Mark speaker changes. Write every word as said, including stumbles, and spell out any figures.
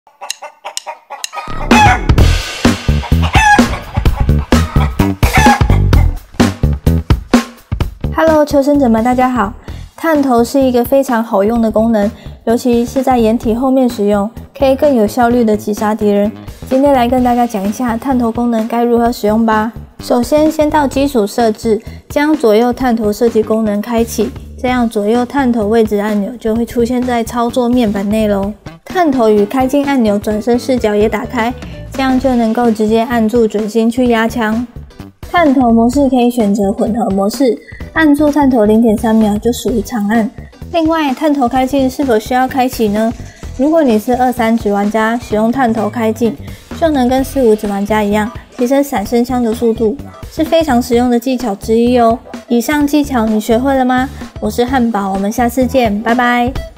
Speaker 1: Hello， 求生者们，大家好。探头是一个非常好用的功能，尤其是在掩体后面使用，可以更有效率的击杀敌人。今天来跟大家讲一下探头功能该如何使用吧。首先，先到基础设置，将左右探头设计功能开启，这样左右探头位置按钮就会出现在操作面板内咯。探头与开镜按钮转身视角也打开，这样就能够直接按住准心去压枪。探头模式可以选择混合模式，按住探头 零点三秒就属于长按。另外，探头开镜是否需要开启呢？如果你是二三指玩家，使用探头开镜就能跟四五指玩家一样，提升闪身枪的速度，是非常实用的技巧之一哦。以上技巧你学会了吗？我是汉堡，我们下次见，拜拜。